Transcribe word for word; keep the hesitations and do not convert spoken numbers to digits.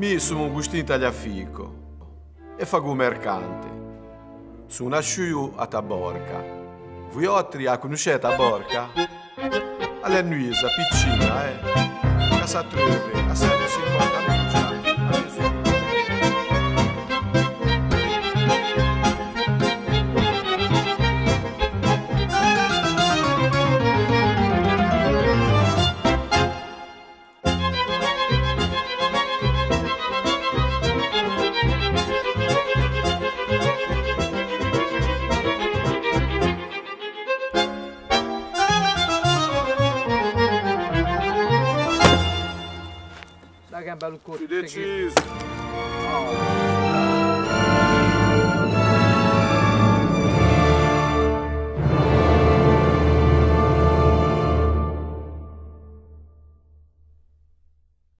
Mi sono un gustin tagliafico e fago mercante. Sono nasciuto a Taborca. Voi altri a conoscete Taborca? Alla Nuisa, piccina, eh? Casa Treve, a centocinquanta metri. Dai che è un bello corto. Deciso. Oh.